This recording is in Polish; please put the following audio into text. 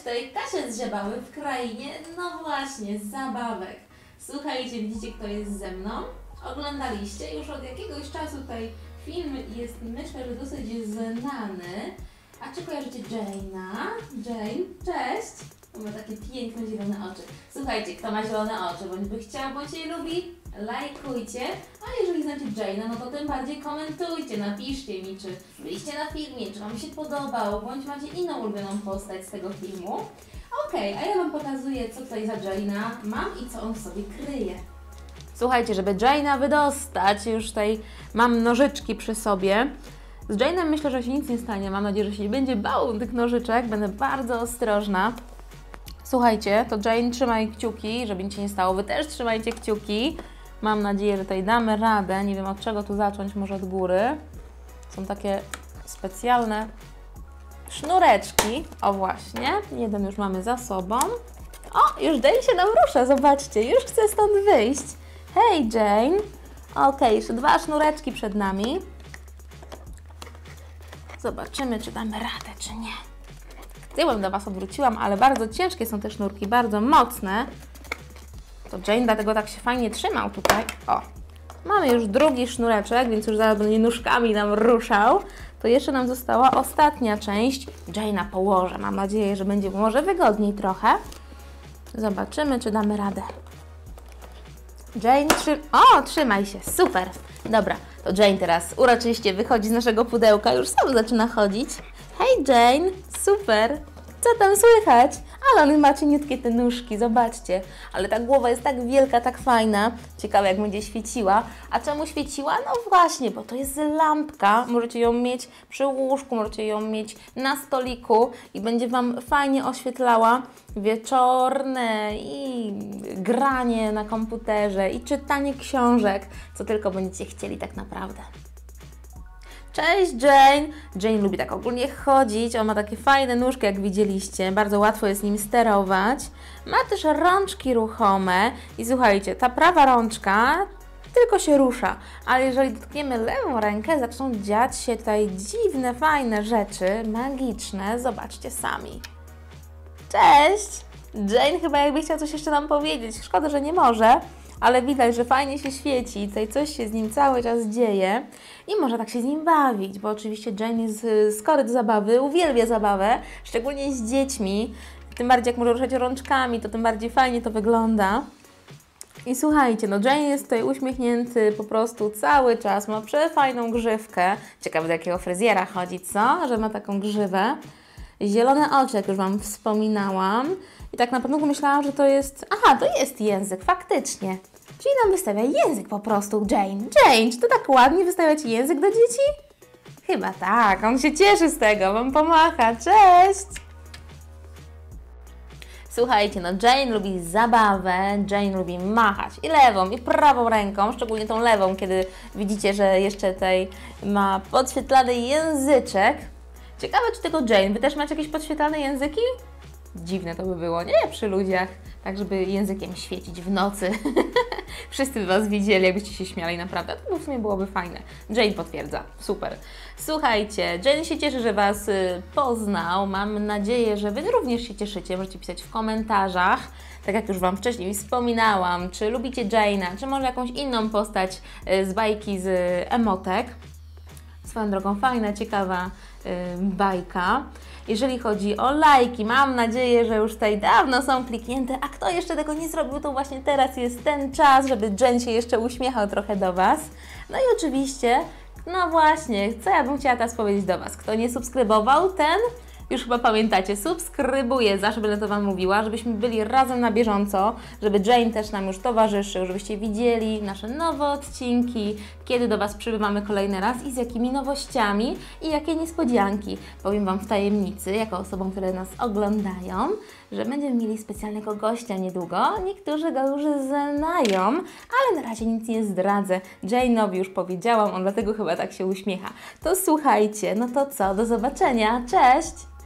tutaj Kasia z Żabały w krainie, no właśnie, zabawek. Słuchajcie, widzicie, kto jest ze mną? Oglądaliście już od jakiegoś czasu tutaj film, jest myślę, że dosyć znany. A czy kojarzycie Jane'a? Jane, cześć! Ma takie piękne zielone oczy. Słuchajcie, kto ma zielone oczy, bądź by chciał, bądź jej lubi, lajkujcie. A jeżeli znacie Jane'a, no to tym bardziej komentujcie, napiszcie mi, czy byliście na filmie, czy Wam się podobał, bądź macie inną ulubioną postać z tego filmu. Okej, a ja Wam pokazuję, co tutaj za Jane'a mam i co on w sobie kryje. Słuchajcie, żeby Jane'a wydostać, już tutaj mam nożyczki przy sobie. Z Jane'em myślę, że się nic nie stanie. Mam nadzieję, że się nie będzie bał tych nożyczek. Będę bardzo ostrożna. Słuchajcie, to Jane, trzymaj kciuki, żeby nic się nie stało. Wy też trzymajcie kciuki. Mam nadzieję, że tutaj damy radę. Nie wiem, od czego tu zacząć, może od góry. Są takie specjalne sznureczki. O właśnie, jeden już mamy za sobą. O, już Jane się nam rusza, zobaczcie, już chce stąd wyjść. Hej Jane. Okej, jeszcze dwa sznureczki przed nami. Zobaczymy, czy damy radę, czy nie. Tyłem do Was odwróciłam, ale bardzo ciężkie są te sznurki, bardzo mocne. To Jane dlatego tak się fajnie trzymał tutaj. O, mamy już drugi sznureczek, więc już zaraz będzie nóżkami nam ruszał. To jeszcze nam została ostatnia część. Jane'a położę. Mam nadzieję, że będzie może wygodniej trochę. Zobaczymy, czy damy radę. Jane, trzymaj się, super. Dobra, to Jane teraz uroczyście wychodzi z naszego pudełka, już sam zaczyna chodzić. Hej Jane, super, co tam słychać? Ale on ma cieniutkie te nóżki, zobaczcie. Ale ta głowa jest tak wielka, tak fajna. Ciekawe, jak będzie świeciła. A czemu świeciła? No właśnie, bo to jest lampka. Możecie ją mieć przy łóżku, możecie ją mieć na stoliku i będzie Wam fajnie oświetlała wieczorne i granie na komputerze i czytanie książek, co tylko będziecie chcieli tak naprawdę. Cześć Jane! Jane lubi tak ogólnie chodzić, on ma takie fajne nóżki, jak widzieliście, bardzo łatwo jest nim sterować. Ma też rączki ruchome i słuchajcie, ta prawa rączka tylko się rusza, ale jeżeli dotkniemy lewą rękę, zaczną dziać się tutaj dziwne, fajne rzeczy, magiczne, zobaczcie sami. Cześć! Jane chyba jakby chciał coś jeszcze nam powiedzieć, szkoda, że nie może. Ale widać, że fajnie się świeci, tutaj coś się z nim cały czas dzieje i może tak się z nim bawić, bo oczywiście Jane jest skory do zabawy, uwielbia zabawę, szczególnie z dziećmi, tym bardziej jak może ruszać rączkami, to tym bardziej fajnie to wygląda. I słuchajcie, no Jane jest tutaj uśmiechnięty po prostu cały czas, ma przefajną grzywkę, ciekawe do jakiego fryzjera chodzi, co? Że ma taką grzywę. Zielone oczy, jak już Wam wspominałam. I tak na początku myślałam, że to jest... Aha, to jest język, faktycznie. Czyli nam wystawia język po prostu, Jane. Jane, czy to tak ładnie wystawia Ci język do dzieci? Chyba tak, on się cieszy z tego, Wam pomacha. Cześć! Słuchajcie, no Jane lubi zabawę, Jane lubi machać i lewą, i prawą ręką, szczególnie tą lewą, kiedy widzicie, że jeszcze tutaj ma podświetlany języczek. Ciekawe, czy tylko Jane, Wy też macie jakieś podświetlane języki? Dziwne to by było, nie? Przy ludziach, tak żeby językiem świecić w nocy. Wszyscy by Was widzieli, jakbyście się śmiali, naprawdę. To w sumie byłoby fajne. Jane potwierdza, super. Słuchajcie, Jane się cieszy, że Was poznał. Mam nadzieję, że Wy również się cieszycie. Możecie pisać w komentarzach. Tak jak już Wam wcześniej wspominałam, czy lubicie Jane'a, czy może jakąś inną postać z bajki z emotek. Swoją drogą fajna, ciekawa bajka. Jeżeli chodzi o lajki, mam nadzieję, że już tutaj dawno są kliknięte, a kto jeszcze tego nie zrobił, to właśnie teraz jest ten czas, żeby Jane się jeszcze uśmiechał trochę do Was. No i oczywiście, no właśnie, co ja bym chciała teraz powiedzieć do Was? Kto nie subskrybował, ten już chyba pamiętacie, subskrybuję, zawsze będę to Wam mówiła, żebyśmy byli razem na bieżąco, żeby Jane też nam już towarzyszył, żebyście widzieli nasze nowe odcinki, kiedy do Was przybywamy kolejny raz i z jakimi nowościami i jakie niespodzianki. Powiem Wam w tajemnicy, jako osobom, które nas oglądają, że będziemy mieli specjalnego gościa niedługo. Niektórzy go już znają, ale na razie nic nie zdradzę. Jane'owi już powiedziałam, on dlatego chyba tak się uśmiecha. To słuchajcie, no to co, do zobaczenia, cześć!